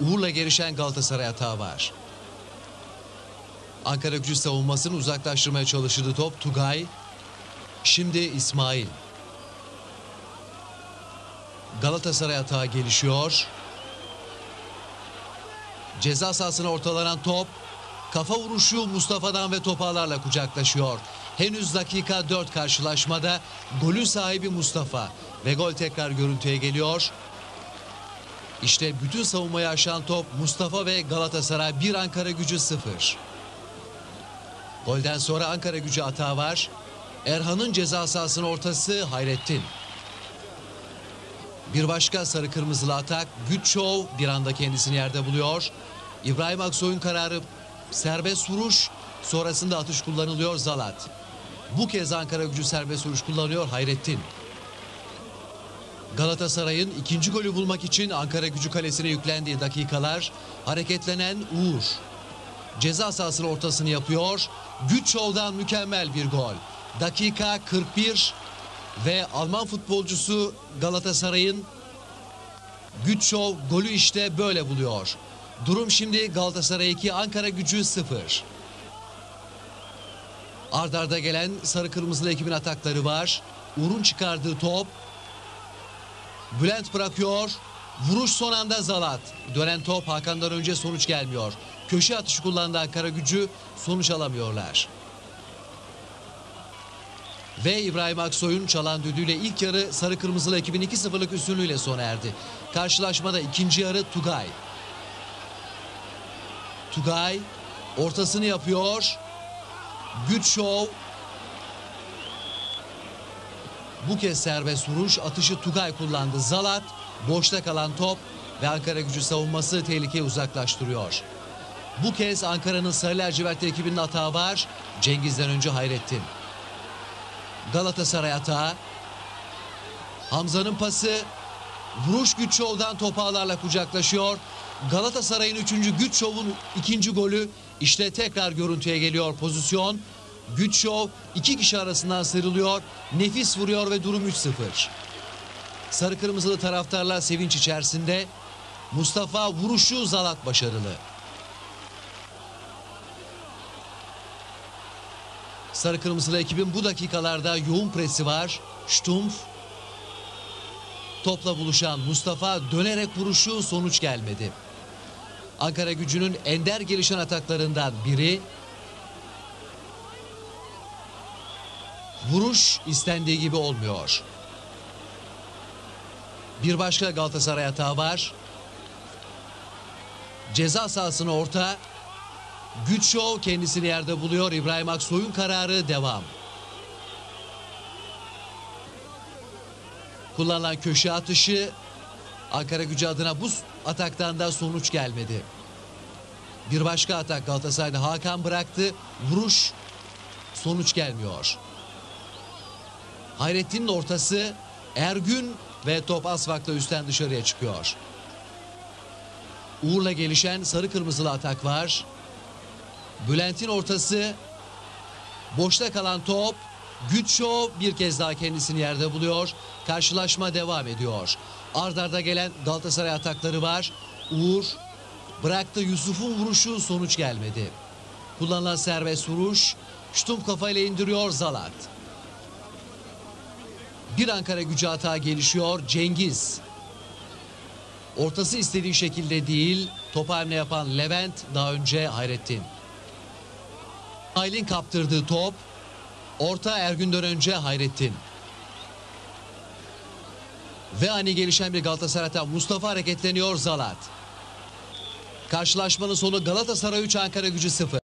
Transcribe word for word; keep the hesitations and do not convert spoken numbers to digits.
Uğur'la gelişen Galatasaray hata var. Ankara Gücü savunmasını uzaklaştırmaya çalıştığı top Tugay. Şimdi İsmail. Galatasaray hata gelişiyor. Ceza sahasına ortalanan top. Kafa vuruşu Mustafa'dan ve topağlarla kucaklaşıyor. Henüz dakika dört karşılaşmada golün sahibi Mustafa ve gol tekrar görüntüye geliyor. İşte bütün savunmayı aşan top Mustafa ve Galatasaray bir, Ankara Gücü sıfır. Golden sonra Ankara Gücü hata var. Erhan'ın ceza sahasının ortası Hayrettin. Bir başka sarı kırmızılı atak Güççov bir anda kendisini yerde buluyor. İbrahim Aksoy'un kararı serbest vuruş, sonrasında atış kullanılıyor Zalat. Bu kez Ankara Gücü serbest vuruş kullanıyor Hayrettin. Galatasaray'ın ikinci golü bulmak için Ankara Gücü kalesine yüklendiği dakikalar, hareketlenen Uğur. Ceza sahasının ortasını yapıyor. Güççov'dan mükemmel bir gol. Dakika kırk bir ve Alman futbolcusu Galatasaray'ın Güççov golü işte böyle buluyor. Durum şimdi Galatasaray iki, Ankara Gücü sıfır. Ard arda gelen sarı kırmızılı ekibin atakları var. Uğur'un çıkardığı top. Bülent bırakıyor. Vuruş son anda Zalat. Dönen top Hakan'dan önce, sonuç gelmiyor. Köşe atışı kullandı Ankara Gücü, sonuç alamıyorlar. Ve İbrahim Aksoy'un çalan düdüğüyle ilk yarı sarı kırmızılı ekibin iki sıfırlık üstünlüğüyle sona erdi. Karşılaşmada ikinci yarı Tugay. Tugay ortasını yapıyor. Güççov. Bu kez serbest vuruş, atışı Tugay kullandı. Zalat boşta kalan top ve Ankara Gücü savunması tehlikeyi uzaklaştırıyor. Bu kez Ankara'nın sarı lacivertli ekibinin hata var. Cengiz'den önce Hayrettin. Galatasaray hata. Hamza'nın pası. Vuruş Güççov'dan topağlarla kucaklaşıyor. Galatasaray'ın üçüncü, Güççov'un ikinci golü. İşte tekrar görüntüye geliyor pozisyon. Güççov iki kişi arasından sıyrılıyor. Nefis vuruyor ve durum üç sıfır. Sarı kırmızılı taraftarlar sevinç içerisinde. Mustafa vuruşu Zalat başarılı. Sarı kırmızılı ekibin bu dakikalarda yoğun presi var. Stumpf. Topla buluşan Mustafa dönerek vuruşu, sonuç gelmedi. Ankara Gücü'nün ender gelişen ataklarından biri. Vuruş istendiği gibi olmuyor. Bir başka Galatasaray hata var. Ceza sahasına orta. Güççov kendisini yerde buluyor. İbrahim Aksoy'un kararı devam. Kullanılan köşe atışı Ankara Gücü adına bu ataktan da sonuç gelmedi. Bir başka atak Galatasaray'da Hakan bıraktı. Vuruş, sonuç gelmiyor. Hayrettin'in ortası Ergün ve top asfakta üstten dışarıya çıkıyor. Uğur'la gelişen sarı kırmızılı atak var. Bülent'in ortası, boşta kalan top. Güççov bir kez daha kendisini yerde buluyor. Karşılaşma devam ediyor. Ard arda gelen Galatasaray atakları var. Uğur bıraktı, Yusuf'un vuruşu, sonuç gelmedi. Kullanılan serbest vuruş, Stumpf kafayla indiriyor Zalat. Bir Ankara Gücü hata gelişiyor. Cengiz. Ortası istediği şekilde değil. Topu hamle yapan Levent, daha önce Hayrettin. Aylin kaptırdığı top. Orta Ergün'den önce Hayrettin. Ve ani gelişen bir Galatasaray'da Mustafa hareketleniyor, Zalat. Karşılaşmanın sonu Galatasaray üç, Ankara Gücü sıfır.